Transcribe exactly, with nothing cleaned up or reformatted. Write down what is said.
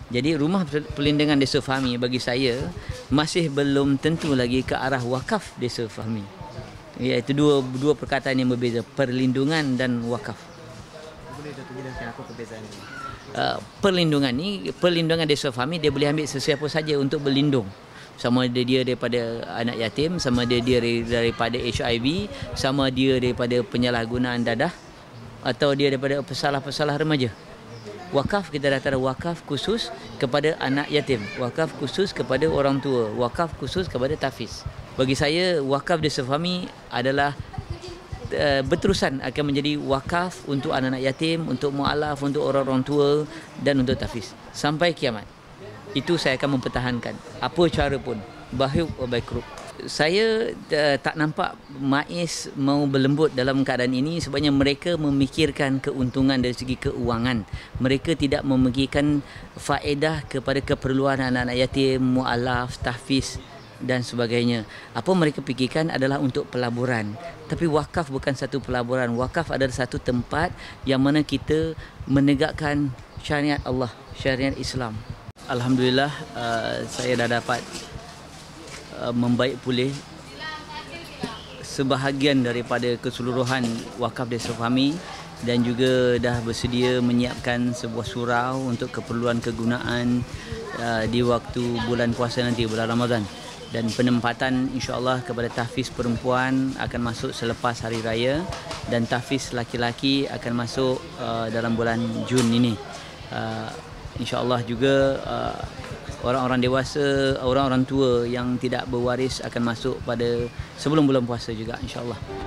Jadi rumah perlindungan Desa Fahmi bagi saya masih belum tentu lagi ke arah wakaf Desa Fahmi. Iaitu dua dua perkataan yang berbeza, perlindungan dan wakaf. Boleh Datuk jelaskan apa perbezaan ini? Uh, perlindungan ni, perlindungan Desa Fahmi dia boleh ambil sesiapa saja untuk berlindung. Sama ada dia daripada anak yatim, sama ada dia daripada H I V, sama dia daripada penyalahgunaan dadah, atau dia daripada pesalah-pesalah remaja. Wakaf kita dah tahu, wakaf khusus kepada anak yatim, wakaf khusus kepada orang tua, wakaf khusus kepada tahfiz. Bagi saya wakaf Desa Fahmi adalah uh, berterusan akan menjadi wakaf untuk anak-anak yatim, untuk mualaf, untuk orang-orang tua dan untuk tahfiz sampai kiamat. Itu saya akan mempertahankan apa cara pun, baik wa baikruh. Saya uh, tak nampak MAIS mau berlembut dalam keadaan ini sebabnya mereka memikirkan keuntungan dari segi keuangan. Mereka tidak memikirkan faedah kepada keperluan anak-anak yatim, mualaf, tahfiz dan sebagainya. Apa mereka fikirkan adalah untuk pelaburan. Tapi wakaf bukan satu pelaburan. Wakaf adalah satu tempat yang mana kita menegakkan syariat Allah, syariat Islam. Alhamdulillah, uh, saya dah dapat uh, membaik pulih sebahagian daripada keseluruhan wakaf Desa Fahmi dan juga dah bersedia menyiapkan sebuah surau untuk keperluan kegunaan uh, di waktu bulan puasa nanti, bulan Ramadan. Dan penempatan insya-Allah kepada tahfiz perempuan akan masuk selepas hari raya dan tahfiz laki-laki akan masuk uh, dalam bulan Jun ini. Uh, InsyaAllah juga uh, orang-orang dewasa, orang-orang tua yang tidak berwaris akan masuk pada sebelum bulan puasa juga insyaAllah.